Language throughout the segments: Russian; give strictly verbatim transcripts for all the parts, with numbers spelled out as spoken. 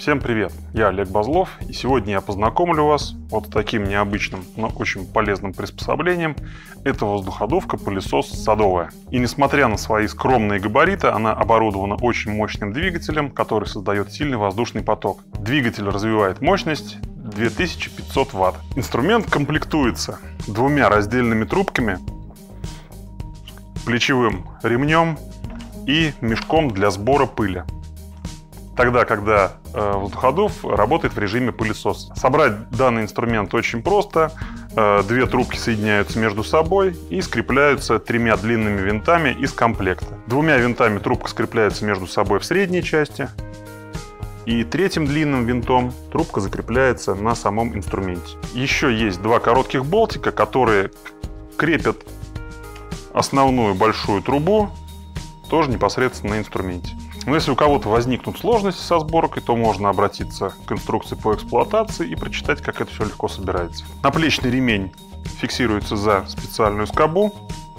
Всем привет! Я Олег Базлов, и сегодня я познакомлю вас вот с таким необычным, но очень полезным приспособлением. Это воздуходувка-пылесос садовая. И несмотря на свои скромные габариты, она оборудована очень мощным двигателем, который создает сильный воздушный поток. Двигатель развивает мощность две тысячи пятьсот ватт. Инструмент комплектуется двумя раздельными трубками, плечевым ремнем и мешком для сбора пыли. Тогда, когда э, воздуходув работает в режиме пылесоса. Собрать данный инструмент очень просто. Э, две трубки соединяются между собой и скрепляются тремя длинными винтами из комплекта. Двумя винтами трубка скрепляется между собой в средней части. И третьим длинным винтом трубка закрепляется на самом инструменте. Еще есть два коротких болтика, которые крепят основную большую трубу тоже непосредственно на инструменте. Но если у кого-то возникнут сложности со сборкой, то можно обратиться к инструкции по эксплуатации и прочитать, как это все легко собирается. Наплечный ремень фиксируется за специальную скобу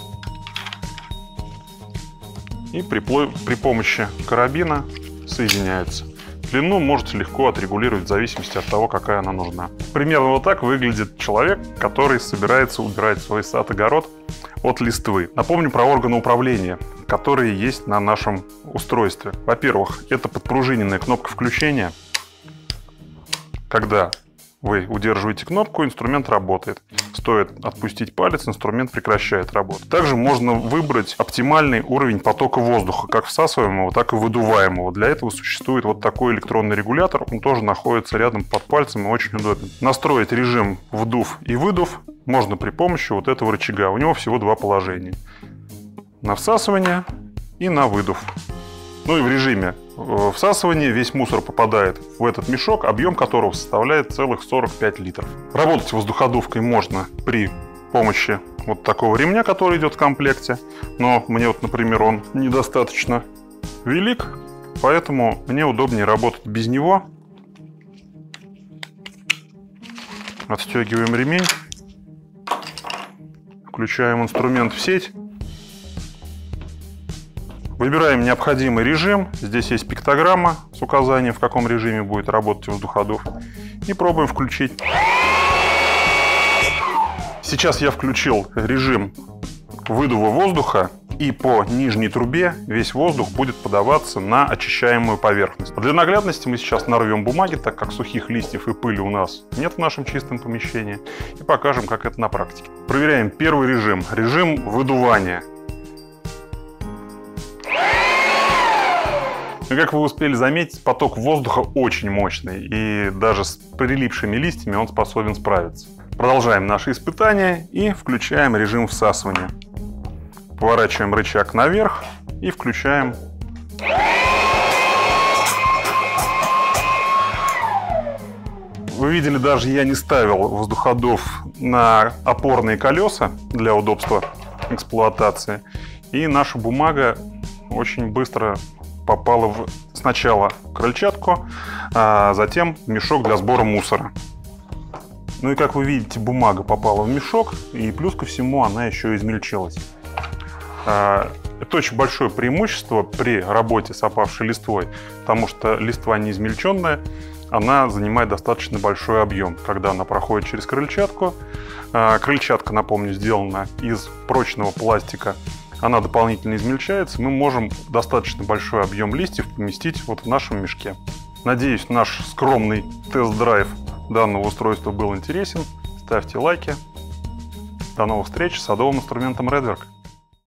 и при, при помощи карабина соединяется. Длину можете легко отрегулировать в зависимости от того, какая она нужна. Примерно вот так выглядит человек, который собирается убирать свой сад-огород от листвы. Напомню про органы управления, которые есть на нашем устройстве. Во-первых, это подпружиненная кнопка включения. Когда вы удерживаете кнопку, инструмент работает. Стоит отпустить палец, инструмент прекращает работу. Также можно выбрать оптимальный уровень потока воздуха, как всасываемого, так и выдуваемого. Для этого существует вот такой электронный регулятор. Он тоже находится рядом под пальцем и очень удобен. Настроить режим вдув и выдув можно при помощи вот этого рычага. У него всего два положения. На всасывание и на выдув. Ну и в режиме всасывания весь мусор попадает в этот мешок, объем которого составляет целых сорок пять литров. Работать воздуходувкой можно при помощи вот такого ремня, который идет в комплекте. Но мне вот, например, он недостаточно велик, поэтому мне удобнее работать без него. Отстегиваем ремень, включаем инструмент в сеть. Выбираем необходимый режим. Здесь есть пиктограмма с указанием, в каком режиме будет работать воздуходув. И пробуем включить. Сейчас я включил режим выдува воздуха. И по нижней трубе весь воздух будет подаваться на очищаемую поверхность. Для наглядности мы сейчас нарвем бумаги, так как сухих листьев и пыли у нас нет в нашем чистом помещении. И покажем, как это на практике. Проверяем первый режим. Режим выдувания. И как вы успели заметить, поток воздуха очень мощный, и даже с прилипшими листьями он способен справиться. Продолжаем наше испытание и включаем режим всасывания. Поворачиваем рычаг наверх и включаем. Вы видели, даже я не ставил воздуходув на опорные колеса для удобства эксплуатации. И наша бумага очень быстро попала в, сначала в крыльчатку, а затем в мешок для сбора мусора. Ну и как вы видите, бумага попала в мешок, и плюс ко всему она еще измельчилась. Это очень большое преимущество при работе с опавшей листвой, потому что листва не измельченная, она занимает достаточно большой объем, когда она проходит через крыльчатку. Крыльчатка, напомню, сделана из прочного пластика. Она дополнительно измельчается, мы можем достаточно большой объем листьев поместить вот в нашем мешке. Надеюсь, наш скромный тест-драйв данного устройства был интересен. Ставьте лайки. До новых встреч с садовым инструментом Redwerk.